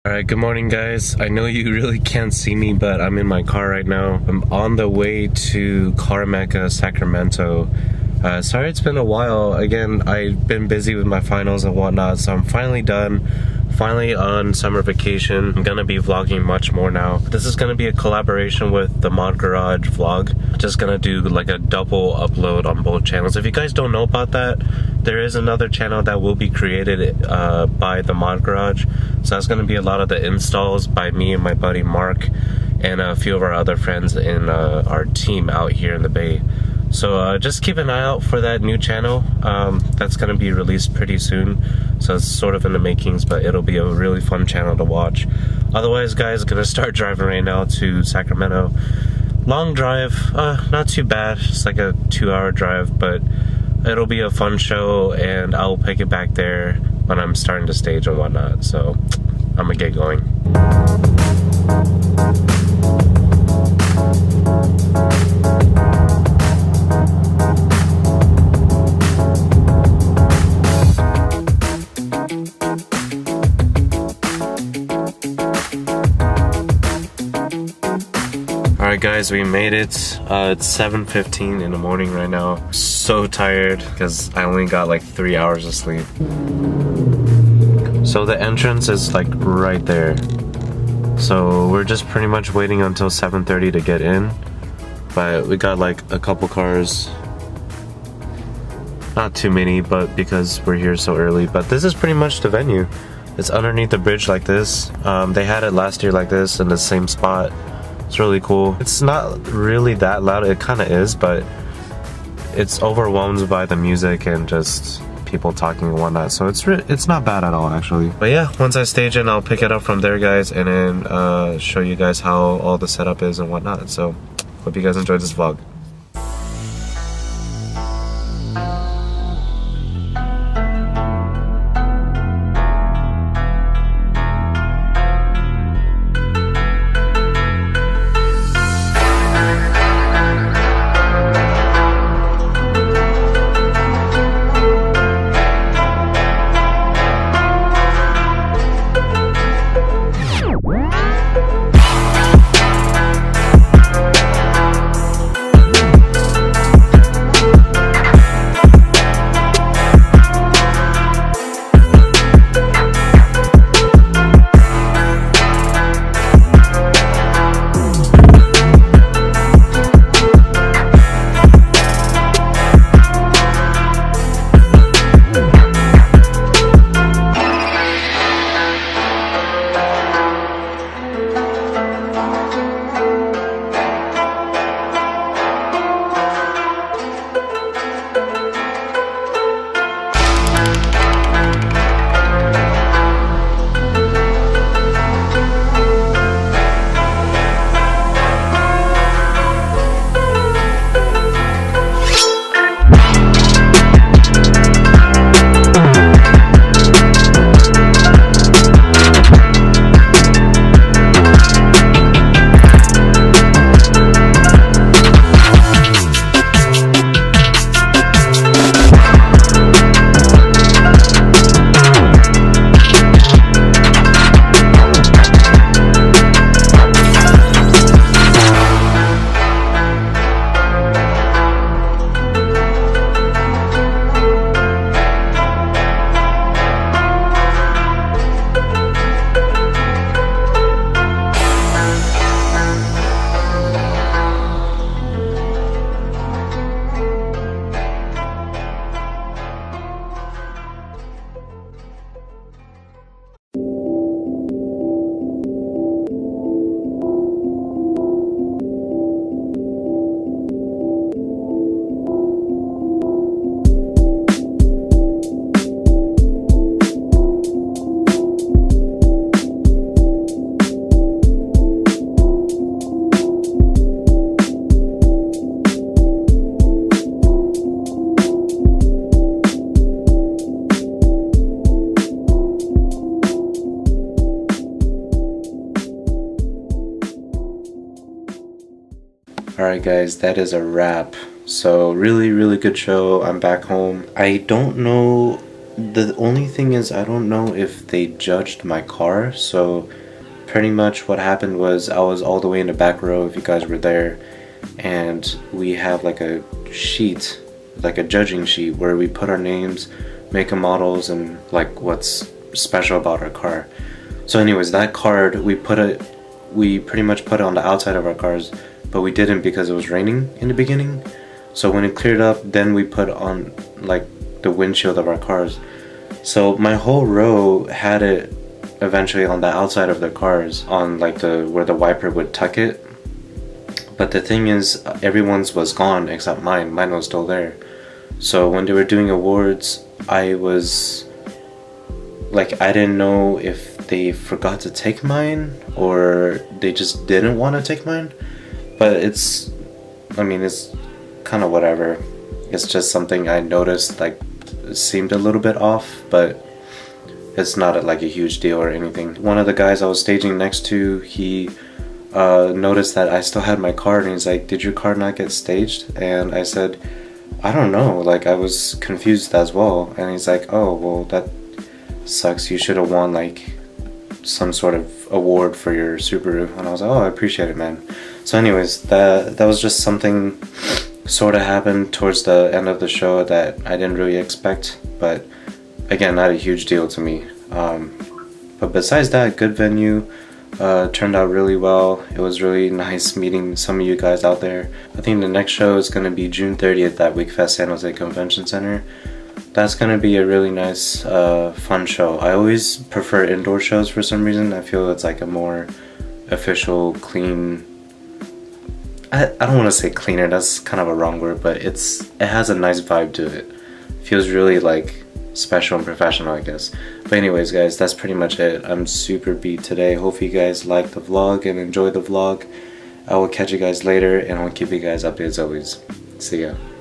Alright, good morning guys. I know you really can't see me, but I'm in my car right now. I'm on the way to Karmecca Sacramento. Sorry it's been a while. Again, I've been busy with my finals and whatnot, so I'm finally done. Finally on summer vacation. I'm gonna be vlogging much more now. This is gonna be a collaboration with the Mod Garage vlog. Just gonna do like a double upload on both channels. If you guys don't know about that, there is another channel that will be created by the Mod Garage. So that's gonna be a lot of the installs by me and my buddy Mark and a few of our other friends in our team out here in the Bay. So just keep an eye out for that new channel. That's gonna be released pretty soon. So it's sort of in the makings, but it'll be a really fun channel to watch. Otherwise guys, gonna start driving right now to Sacramento. Long drive, not too bad. It's like a 2-hour drive, but it'll be a fun show and I'll pick it back there when I'm starting to stage and whatnot. So I'm gonna get going. Alright guys, we made it. It's 7:15 in the morning right now. So tired because I only got like 3 hours of sleep. So the entrance is like right there. So we're just pretty much waiting until 7:30 to get in. But we got like a couple cars. Not too many, but because we're here so early. But this is pretty much the venue. It's underneath the bridge like this. They had it last year like this in the same spot. It's really cool. It's not really that loud. It kind of is, but it's overwhelmed by the music and just people talking and whatnot. So it's not bad at all actually. But yeah, once I stage in, I'll pick it up from there guys and then show you guys how all the setup is and whatnot. So hope you guys enjoyed this vlog. Alright guys, that is a wrap. So really good show. I'm back home. I don't know The only thing is, I don't know if they judged my car. So pretty much what happened was I was all the way in the back row, if you guys were there, and we have like a sheet, like a judging sheet, where we put our names, make and models, and like what's special about our car. So anyways, that card, we pretty much put it on the outside of our cars, but we didn't because it was raining in the beginning. So when it cleared up, then we put on like the windshield of our cars. So my whole row had it eventually on the outside of their cars, on like where the wiper would tuck it. But the thing is, everyone's was gone except mine. Mine was still there. So when they were doing awards, I was like, I didn't know if they forgot to take mine or they just didn't want to take mine. But it's kind of whatever. It's just something I noticed, like, seemed a little bit off, but it's not like a huge deal or anything. One of the guys I was staging next to, he noticed that I still had my card, and he's like, "Did your card not get staged?" And I said, "I don't know, like, I was confused as well." And he's like, "Oh, well, that sucks. You should have won like some sort of award for your Subaru." And I was like, "Oh, I appreciate it, man." So anyways, that was just something sort of happened towards the end of the show that I didn't really expect, but again, not a huge deal to me. But besides that, good venue, turned out really well. It was really nice meeting some of you guys out there. I think the next show is going to be June 30th at WeekFest San Jose Convention Center. That's going to be a really nice, fun show. I always prefer indoor shows for some reason. I feel it's like a more official, clean, I don't want to say cleaner, that's kind of a wrong word, but it has a nice vibe to it. Feels really like special and professional, I guess. But anyways, guys, that's pretty much it. I'm super beat today. Hope you guys liked the vlog and enjoyed the vlog. I will catch you guys later, and I'll keep you guys updated as always. See ya.